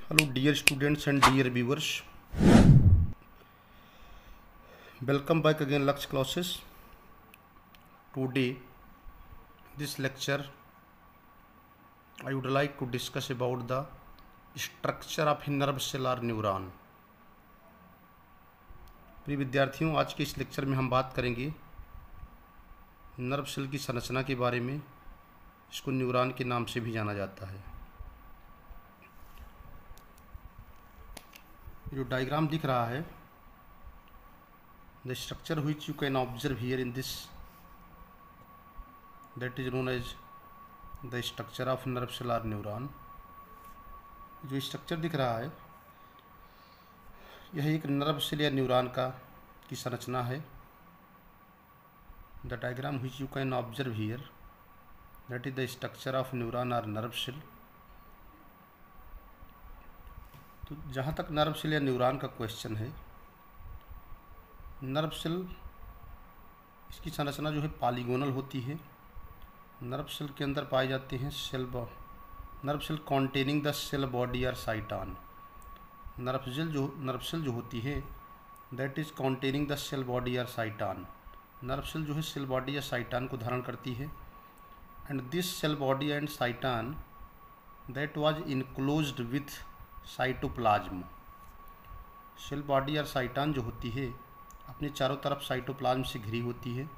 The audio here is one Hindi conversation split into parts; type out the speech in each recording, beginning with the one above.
Hello dear students and dear viewers, welcome back again Lux classes. Today this lecture I would like to discuss about the structure of nerve cell or neuron. प्रिय विद्यार्थियों, आज के इस लेक्चर में हम बात करेंगे नर्व सेल की संरचना के बारे में। इसको न्यूरॉन के नाम से भी जाना जाता है। जो डायग्राम दिख रहा है, the structure which you can observe here in this, that is known as the structure of nerve cell और न्यूरॉन। जो स्ट्रक्चर दिख रहा है, यह एक नर्व सेल या न्यूरॉन की संरचना है। The diagram which you can observe here, that is the structure of neuron और नर्व सेल। तो जहाँ तक नर्व सेल या न्यूरॉन का क्वेश्चन है, नर्व सेल इसकी संरचना जो है पॉलीगोनल होती है। नर्व सेल के अंदर पाए जाते हैं nerve cell containing the cell body और साइटॉन। नर्व सेल जो होती है, that is containing the cell body और साइटॉन। नर्व सेल जो है सेल बॉडी या साइटॉन को धारण करती है। And this cell body and cyton that was enclosed with cytoplasm. Cell body और साइटॉन जो होती है, अपने चारों तरफ साइटोप्लाज्म से घिरी होती है।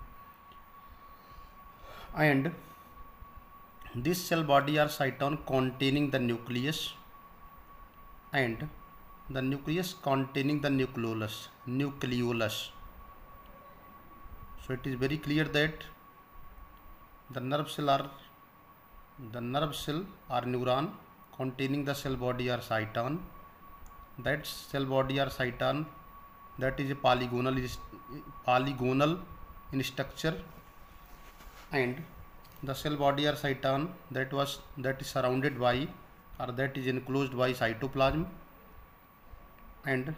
एंड दिस सेल बॉडी और cyton containing the nucleus and the nucleus containing the nucleolus. So it is very clear that the nerve cell or neuron containing the cell body or cyton. That cell body or cyton, that is a polygonal in structure, and the cell body or cyton that is surrounded by, or that is enclosed by cytoplasm, and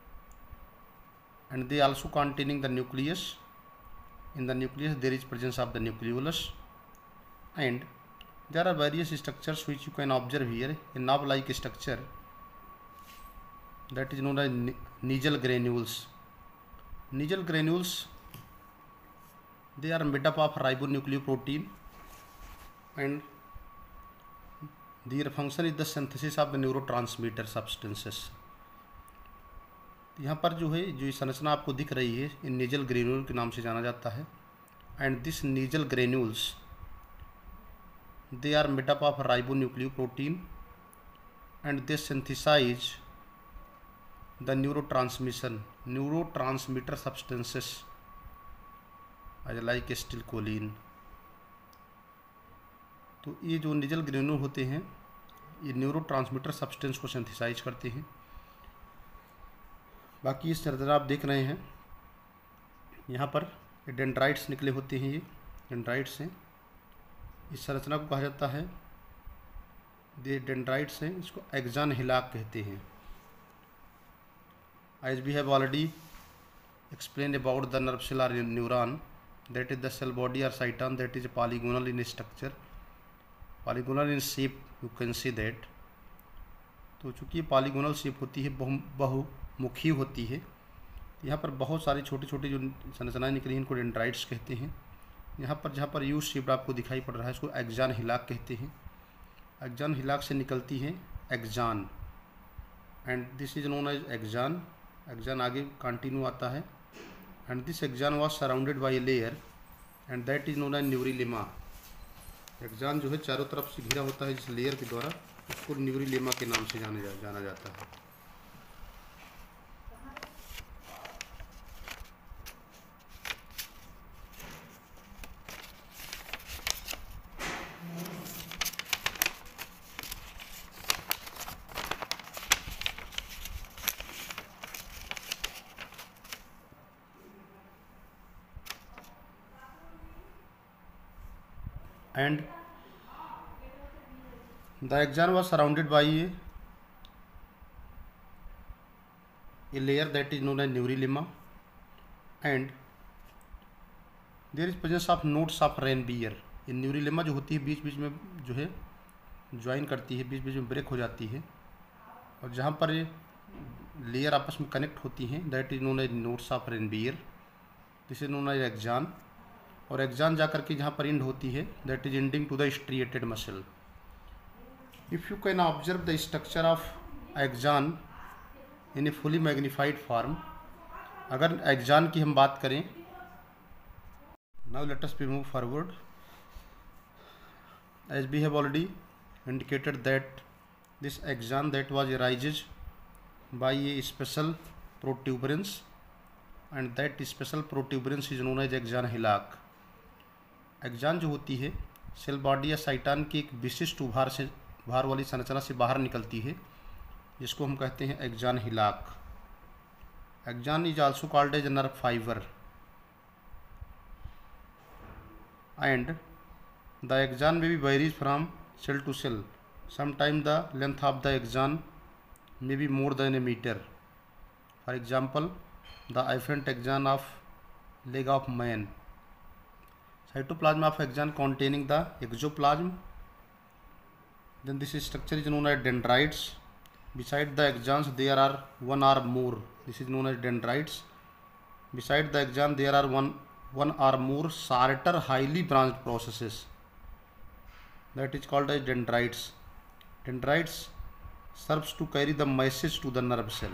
they also containing the nucleus. In the nucleus there is presence of the nucleolus, and there are various structures which you can observe here. A knob-like structure that is known as nasal granules. Nasal granules, they are made up of ribonucleoprotein, and their function is the synthesis of the neurotransmitter substances. यहाँ पर जो है, जो संरचना आपको दिख रही है, इन नेजल ग्रेन्यूल के नाम से जाना जाता है। And this Nissl granules they are made up of ribonucleoprotein and they synthesize the neurotransmitter substances as like acetylcholine. तो ये जो नेजल ग्रेन्यूल होते हैं, ये न्यूरोट्रांसमीटर सब्सटेंस को सिंथेसाइज करते हैं। बाकी इस संरचना आप देख रहे हैं, यहाँ पर डेंड्राइट्स निकले होते हैं। ये डेंड्राइट्स हैं। इस संरचना को कहा जाता है, ये डेंड्राइट्स हैं, इसको एक्सॉन हिलाक कहते हैं। As we have already explain about the nerve cell और neuron, that is the cell body और cyton, that is polygonal in structure, polygonal in shape, you can see that. तो चूँकि पॉलीगोनल शेप होती है, बहुमुखी होती है, यहाँ पर बहुत सारी छोटी छोटी जो संरचनाएं निकली हैं, इनको डेंड्राइट्स कहते हैं। यहाँ पर जहाँ पर यू शेप आपको दिखाई पड़ रहा है, इसको एक्सॉन हिलाक कहते हैं। एक्सॉन हिलाक से निकलती है axon, and this is known as axon. Axon आगे कंटिन्यू आता है, and this axon was surrounded by a layer, and that is known as neurilemma. Axon जो है चारों तरफ से घिरा होता है जिस लेयर के द्वारा, उसको न्यूरिलेमा के नाम से जाना जाता है। And the axon was surrounded by a layer that is known as neurilemma, and there is presence of nodes of Ranvier। ये न्यूरिलेमा जो होती है बीच बीच में जो है ज्वाइन करती है, बीच बीच में ब्रेक हो जाती है, और जहाँ पर ये लेयर आपस में कनेक्ट होती हैं that is known as nodes of Ranvier, this is known as axon. और एक्सॉन जा करके जहाँ पर एंड होती है that is ending to the striated muscle. If you can observe the structure of axon in a fully magnified form, अगर एक्सॉन की हम बात करें, now let us move forward. As we have already indicated that this axon that was arises by a special protuberance and that special protuberance is known as axon hillock। Axon जो होती है सेल बॉडी या साइटान की एक विशिष्ट उभार वाली संरचना से बाहर निकलती है, जिसको हम कहते हैं axon hillock. Axon is also called as nerve fiber and the axon may be varies from cell to cell. Sometimes the length of the axon may be more than a meter. For example, the afferent axon of leg of man. Cytoplasm of axon containing the exoplasm. Then this structure is known as dendrites. Beside the axons there are one or more. This is known as dendrites. Beside the axon there are one or more shorter highly branched processes. That is called as dendrites. Dendrites serves to carry the message to the nerve cell.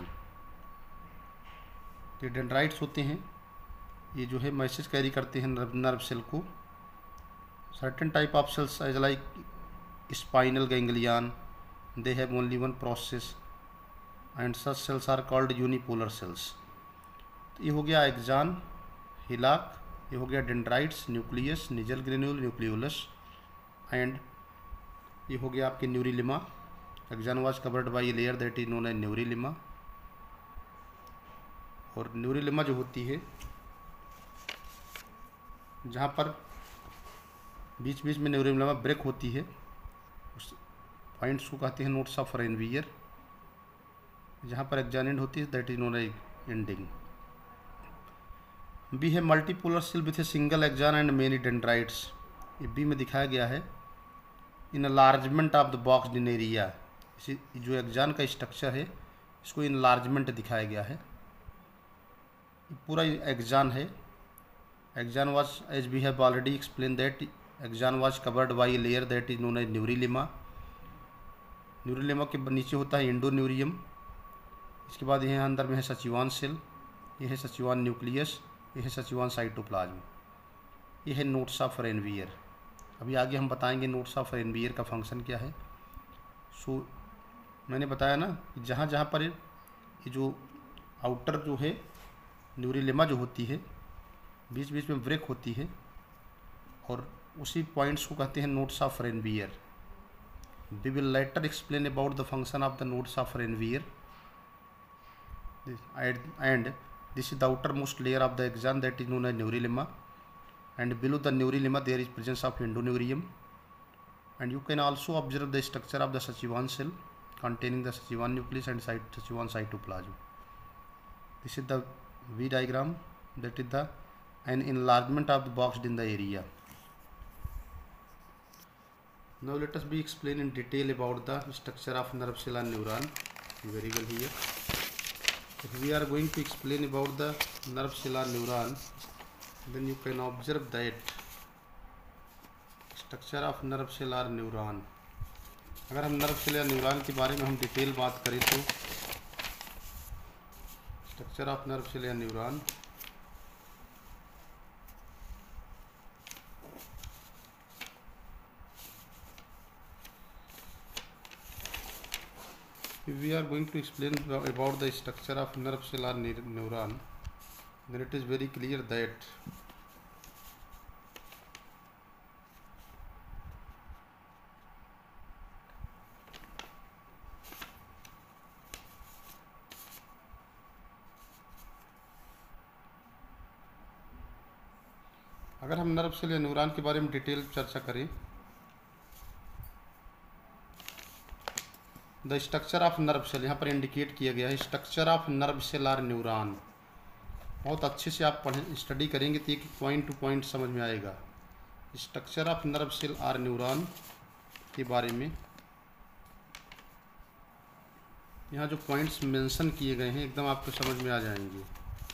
ये dendrites होते हैं, ये जो है मैसेज कैरी करते हैं नर्व सेल को। Certain type of cells as like spinal ganglion, they have only one process and such cells are called unipolar cells। तो ये हो गया एक्सॉन, हिलाक, ये हो गया dendrites, nucleus, Nissl granule, nucleolus and ये हो गया आपके neurilemma. Axon was covered by a layer that is known as neurilemma. और न्यूरिलिमा जो होती है जहाँ पर बीच बीच में न्यूरिलिमा ब्रेक होती है, उस पॉइंट्स को कहते हैं नोड्स ऑफ रेनवियर। जहाँ पर एक्सॉन एंड होती है that is known as ending. B है multipolar cell with a single axon and many dendrites. ये बी में दिखाया गया है enlargement of the boxed in area. इसी जो एक्सॉन का स्ट्रक्चर है इसको इनलार्जमेंट दिखाया गया है। पूरा एक्सॉन है। Axon was as we have already explain that axon was covered by a layer that is known as neurilemma. Neurilemma के नीचे होता है एंडोन्यूरियम। इसके बाद यहाँ अंदर में है सचिवान सेल, ये है सचिवान न्यूक्लियस, ये है सचिवान साइटोप्लाज्म, ये है नोड्स ऑफ रेनवियर। अभी आगे हम बताएंगे नोड्स ऑफ रेनवियर का फंक्शन क्या है। सो मैंने बताया ना कि जहाँ जहाँ पर ये जो आउटर जो है न्यूरिलिमा जो होती है बीच बीच में ब्रेक होती है और उसी पॉइंट्स को कहते हैं nodes of Ranvier. We will later explain about the function of the nodes of Ranvier and this is the outermost layer of the axon that is known as neurilemma and below the neurilemma there is presence of endoneurium and you can also observe the structure of the Sachivan cell containing the Sachivan nucleus and Sachivan cytoplasm। This is the V diagram, that is the an enlargement of the boxed in the area। Now let us be explain in detail about the structure of nerve cell and neuron very well here। If we are going to explain about the nerve cell and neuron, then you can observe that structure of nerve cell or neuron। अगर हम नर्व सेल या न्यूरॉन के बारे में हम डिटेल बात करें तो स्ट्रक्चर ऑफ नर्व सेल या neuron, if we are going to explain about the structure of nerve cell or neuron, then it is very clear that अगर हम नर्व सेल या न्यूरॉन के बारे में डिटेल चर्चा करें, the structure of nerve cell यहाँ पर इंडिकेट किया गया है स्ट्रक्चर ऑफ नर्व सेल और न्यूरॉन। बहुत अच्छे से आप पढ़ें स्टडी करेंगे तो एक पॉइंट टू पॉइंट समझ में आएगा। स्ट्रक्चर ऑफ नर्व सेल और न्यूरॉन के बारे में यहाँ जो पॉइंट्स मेंशन किए गए हैं एकदम आपको समझ में आ जाएंगे।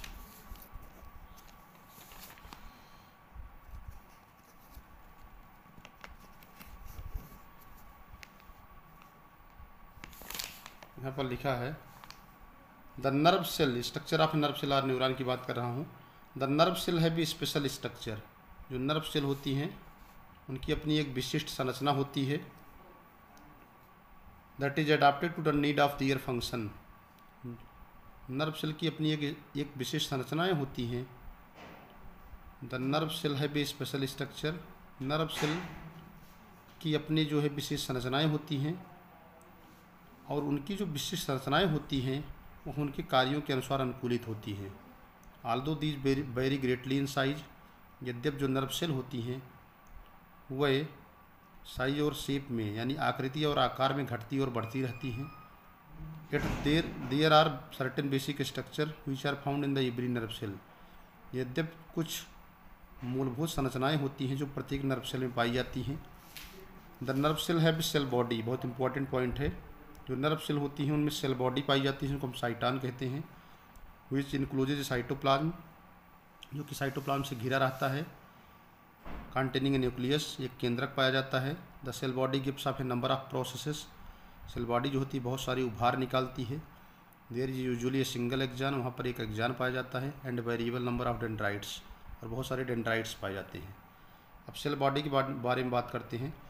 यहाँ पर लिखा है the nerve cell structure of nerve cell और न्यूरॉन की बात कर रहा हूँ। द नर्व सेल है भी स्पेशल स्ट्रक्चर। जो नर्व सेल होती हैं उनकी अपनी एक विशिष्ट संरचना होती है। That is adapted to the need of their function. Nerve cell की अपनी एक विशिष्ट संरचनाएँ होती हैं। द नर्व सेल है भी स्पेशल स्ट्रक्चर। नर्व सेल की अपनी जो है विशेष संरचनाएँ होती हैं और उनकी जो विशिष्ट संरचनाएँ होती हैं वो उनके कार्यों के अनुसार अनुकूलित होती हैं। Although these vary greatly in size, यद्यप जो नर्व सेल होती हैं वह साइज और शेप में यानी आकृति और आकार में घटती और बढ़ती रहती हैं। It there are certain basic structure which are found in the every nerve cell. यद्यप कुछ मूलभूत संरचनाएँ होती हैं जो प्रत्येक नर्व सेल में पाई जाती हैं। The nerve cell have cell body, बहुत इंपॉर्टेंट पॉइंट है। जो नर्व सेल होती हैं उनमें सेल बॉडी पाई जाती है जिनको हम साइटान कहते हैं। विच इंक्लूजेज साइटोप्लाज्म, जो कि साइटोप्लाज्म से घिरा रहता है। कंटेनिंग न्यूक्लियस, एक केंद्रक पाया जाता है। The cell body gives off a number of processes. Cell body जो होती है बहुत सारी उभार निकालती है। There is usually a single axon, वहाँ पर एक एक्जान पाया जाता है। And variable number of dendrites, और बहुत सारे डेंड्राइट्स पाए जाते हैं। अब सेल बॉडी के बारे में बात करते हैं।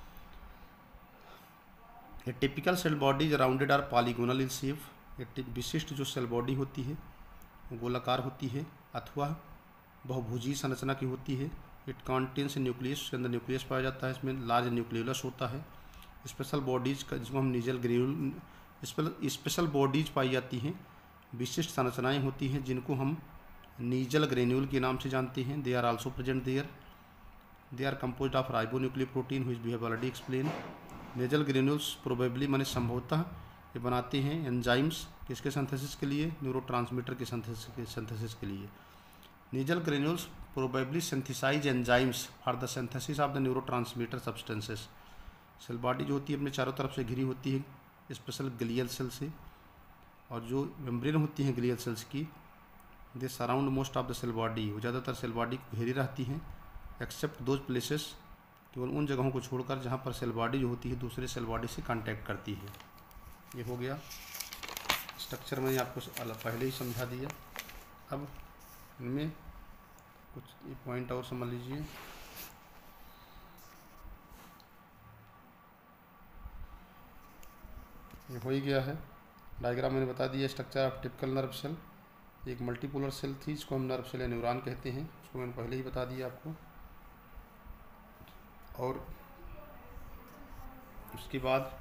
A typical cell body is rounded or polygonal in shape. एक विशिष्ट जो सेल बॉडी होती है वो गोलाकार होती है अथवा बहुभुजीय संरचना की होती है। इट कंटेन्स न्यूक्लियस, उसके अंदर न्यूक्लियस पाया जाता है। इसमें लार्ज न्यूक्लियोलस होता है। स्पेशल बॉडीज का जिसको हम नीजल ग्रेन्यूल, स्पेशल बॉडीज पाई जाती हैं, विशिष्ट संरचनाएँ होती हैं जिनको हम नीजल ग्रेन्यूल के नाम से जानते हैं। They are also present there. They are composed of ribonucleic protein which we have already explain. Nissl granules probably माने संभवतः ये बनाते हैं एंजाइम्स किसके सिंथेसिस के लिए, न्यूरोट्रांसमीटर के सिंथेसिस के लिए। Nissl granules probably synthesize enzymes for the synthesis of the neurotransmitter substances. Cell body जो होती है अपने चारों तरफ से घिरी होती है स्पेशल ग्लियल सेल से, और जो मेम्ब्रेन होती हैं ग्लियल सेल्स की they surround most of the cell body, वो ज़्यादातर सेल बॉडी को घेरी रहती हैं एक्सेप्ट दोज प्लेसेस, केवल उन जगहों को छोड़कर जहाँ पर सेल बॉडी जो होती है दूसरे सेल बॉडी से कांटेक्ट करती है। ये हो गया स्ट्रक्चर, मैंने आपको पहले ही समझा दिया। अब इनमें कुछ पॉइंट और समझ लीजिए। ये हो ही गया है। डायग्राम मैंने बता दिया structure of typical nerve cell. एक मल्टीपोलर सेल थी जिसको हम नर्व सेल या न्यूरॉन कहते हैं, उसको मैंने पहले ही बता दिया आपको। और उसके बाद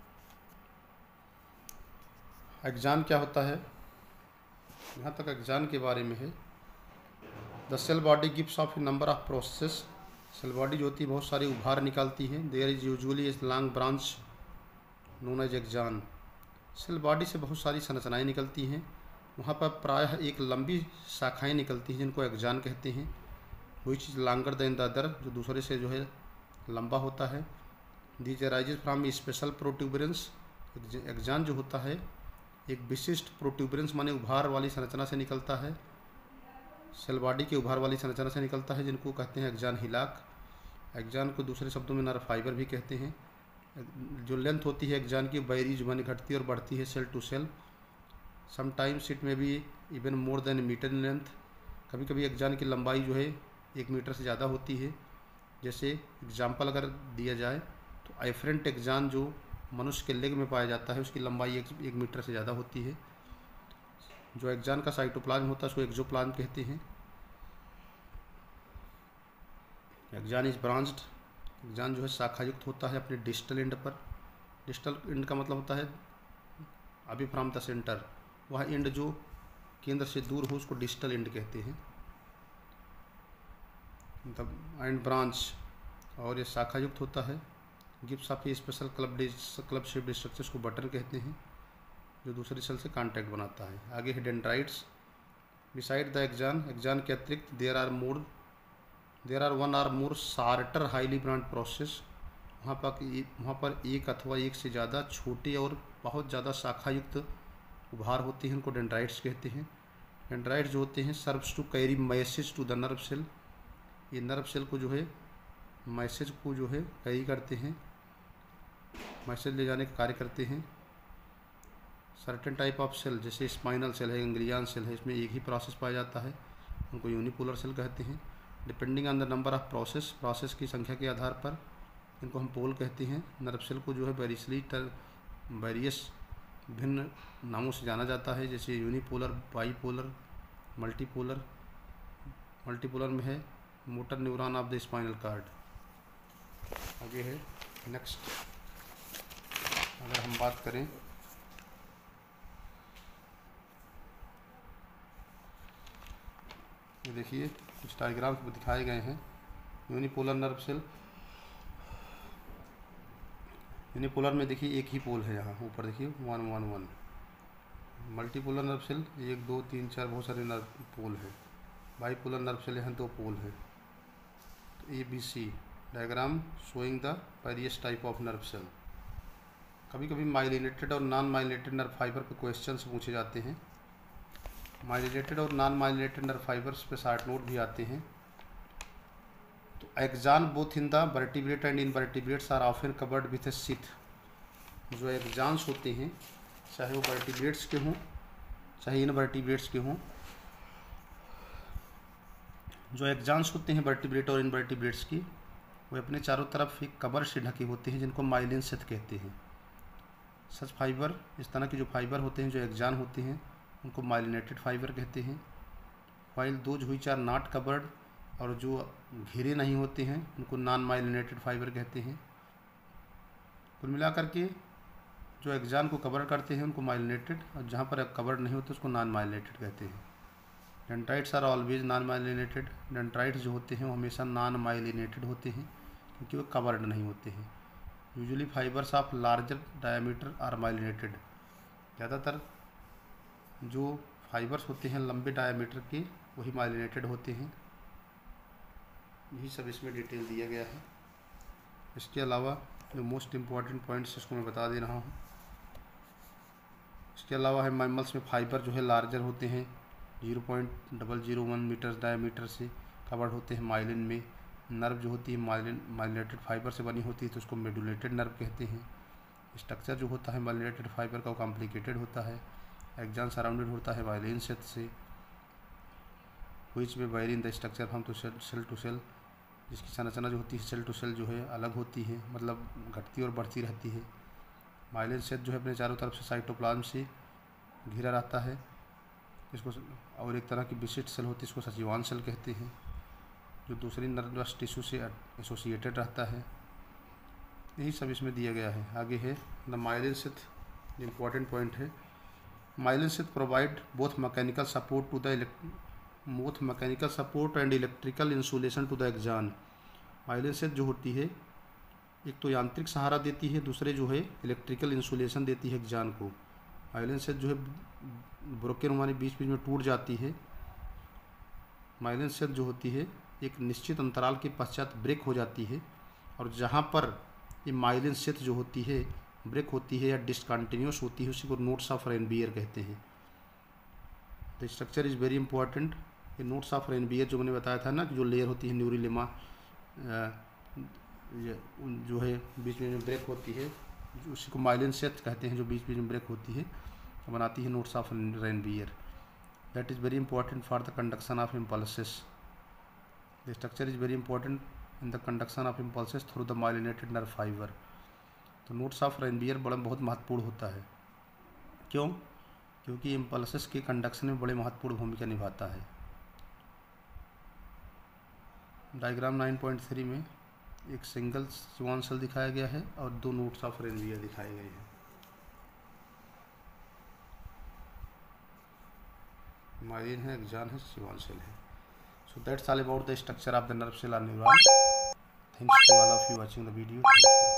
एक्जान क्या होता है, यहाँ तक एक्जान के बारे में है। The cell body gives off a number of process. Cell body जो होती है बहुत सारी उभार निकालती है। There is usually a long branch known as axon. Cell body से बहुत सारी संरचनाएँ निकलती हैं, वहाँ पर प्रायः एक लंबी शाखाएँ निकलती हैं जिनको एक्जान कहते हैं। Which is longer than the other, जो दूसरे से जो है लंबा होता है। These arises from special protuberance. Axon जो होता है एक विशिष्ट प्रोट्यूबरेंस माने उभार वाली संरचना से निकलता है। सेल बॉडी के उभार वाली संरचना से निकलता है जिनको कहते हैं एक्जान हिलाक। एक्जान को दूसरे शब्दों में नर्व फाइबर भी कहते हैं। जो लेंथ होती है एक्जान की वेरीज माने घटती और बढ़ती है cell to cell. Sometimes it may be even more than metre in length. कभी कभी एक्जान की लंबाई जो है 1 मीटर से ज़्यादा होती है। जैसे एग्जाम्पल अगर दिया जाए तो एफरेंट एक्जान जो मनुष्य के लेग में पाया जाता है उसकी लंबाई 1 मीटर से ज़्यादा होती है। जो एक्जान का साइटोप्लाज्म होता है उसको एक्सोप्लाज्म कहते हैं। एक्जान इज ब्रांच्ड। एक्जान जो है शाखायुक्त होता है अपने डिस्टल एंड पर। डिस्टल एंड का मतलब होता है अभी फ्रॉम द सेंटर, वह एंड जो केंद्र से दूर हो उसको डिस्टल एंड कहते हैं। एंड ब्रांच, और ये शाखायुक्त होता है। Gives off a special club shaped structures को बटन कहते हैं जो दूसरी सेल से कांटेक्ट बनाता है। आगे है dendrites. Beside the axon, axon के अतिरिक्त there are one or more shorter highly branch process. वहाँ पर एक अथवा एक से ज़्यादा छोटे और बहुत ज़्यादा शाखायुक्त उभार होते हैं, उनको डेंड्राइट्स कहते हैं। डेंड्राइट्स जो होते हैं serves to carry message to the nerve cell, ये नर्व सेल को जो है मैसेज को जो है कैरी करते हैं, मैसेज ले जाने का कार्य करते हैं। सर्टेन टाइप ऑफ सेल जैसे स्पाइनल सेल है, गैंग्लियन सेल है, इसमें एक ही प्रोसेस पाया जाता है, उनको यूनिपोलर सेल कहते हैं। Depending on the number of process की संख्या के आधार पर इनको हम पोल कहते हैं। नर्व सेल को जो है वेरियस भिन्न नामों से जाना जाता है, जैसे यूनिपोलर, बाईपोलर, मल्टीपोलर। मल्टीपोलर में है motor neuron of the spinal cord. आगे है नेक्स्ट, अगर हम बात करें ये देखिए कुछ डायग्राम दिखाए गए हैं। यूनिपोलर नर्व सेल, यूनिपोलर में देखिए एक ही पोल है, यहाँ ऊपर देखिए 1 1 1। मल्टीपोलर नर्व सेल 1 2 3 4 बहुत सारे नर्व पोल है। बाईपोलर नर्व सेल यहाँ 2 पोल है। ABC diagram showing the various type of nerve cell. कभी कभी माइलिनेटेड और नॉन माइलिनेटेड नर्व फाइबर पे क्वेश्चंस पूछे जाते हैं। माइलिनेटेड और नॉन माइलिनेटेड नर्व फाइबर्स पे शॉर्ट नोट भी आते हैं। तो axon both in the vertebrate and invertebrates are often covered with a sheath. जो एक्जान्स होते हैं चाहे वो वर्टिब्रेट्स के हों चाहे इनवर्टिब्रेट्स के हों, जो एक्जान्स होते हैं वर्टिब्रेट और इनवर्टिब्रेट्स की, वो अपने चारों तरफ एक कवर से ढके होते हैं जिनको माइलिन शीथ कहते हैं। सच फाइबर, इस तरह के जो फाइबर होते हैं जो एक्जान होते हैं उनको माइलिनेटेड फाइबर कहते हैं। While those which are not covered, और जो घिरे नहीं होते हैं उनको नॉन माइलिनेटेड फाइबर कहते हैं। कुल मिलाकर के जो एक्जान को कवर करते हैं उनको माइलिनेटेड, और जहाँ पर कवर नहीं होते उसको नॉन माइलिनेटेड कहते हैं। Dendrites are always non myelinated. Dendrites जो होते हैं वो हमेशा नॉन माइलिनेटेड होते हैं क्योंकि वो कवर्ड नहीं होते हैं। Usually fibres of larger diameter are myelinated. ज़्यादातर जो फाइबर्स होते हैं लंबे डायमीटर के वही माइलिनेटेड होते हैं। यही सब इसमें डिटेल दिया गया है। इसके अलावा जो मोस्ट इम्पॉर्टेंट पॉइंट्स इसको मैं बता दे रहा हूँ। इसके अलावा है मैमल्स में फाइबर जो है लार्जर होते हैं, 0.001 मीटर डायमीटर से कवर्ड होते हैं माइलिन में। नर्व जो होती है माइलिनेटेड फाइबर से बनी होती है तो उसको मेडुलेटेड नर्व कहते हैं। स्ट्रक्चर जो होता है माइलिनेटेड फाइबर का वो कॉम्प्लिकेटेड होता है। एक्जान सराउंडेड होता है माइलिन शीथ से, which may vary in the structure from to cell to cell, जिसकी संरचना जो होती है सेल टू सेल जो है अलग होती है, मतलब घटती और बढ़ती रहती है। माइलिन शीथ जो है अपने चारों तरफ से साइटोप्लाज्म से घिरा रहता है इसको, और एक तरह की विशिष्ट सेल होती है इसको सजीवान सेल कहते हैं, जो दूसरी नर्वस टिश्यू से एसोसिएटेड रहता है। यही सब इसमें दिया गया है। आगे है the myelin sheath, important point है। Myelin sheath provide both mechanical support and electrical insulation to the axon. Myelin sheath जो होती है एक तो यांत्रिक सहारा देती है, दूसरे जो है इलेक्ट्रिकल इंसुलेशन देती है एक्जान को। माइलिन शीथ जो है ब्रोकन हमारे बीच बीच में टूट जाती है। माइलिन शीथ जो होती है एक निश्चित अंतराल के पश्चात ब्रेक हो जाती है, और जहाँ पर ये माइलिन शीथ जो होती है ब्रेक होती है या डिसकंटिन्यूस होती है उसी को नोड्स ऑफ रेनबियर कहते हैं। The structure is very important. ये नोड्स ऑफ रेनबियर जो मैंने बताया था ना कि जो लेयर होती है न्यूरिलेमा जो है बीच में ब्रेक होती है उसी को माइलिन शीथ कहते हैं, जो बीच बीच में ब्रेक होती है तो बनाती है nodes of Ranvier. That is very important for the conduction of impulses. The structure is very important in the conduction of impulses through the myelinated nerve fibre. तो नोड्स ऑफ रेनबियर बहुत महत्वपूर्ण होता है। क्यों? क्योंकि इम्पल्सेस के कंडक्शन में बड़े महत्वपूर्ण भूमिका निभाता है। डायग्राम 9.3 में एक सिंगल स्वान सेल दिखाया गया है और 2 नोड्स ऑफ रेनबियर दिखाए गए हैं। माइलिन है, एक्जान है, स्वान सेल है। So that's all about the structure of the nerve cell or neuron. Thanks to all of you watching the video.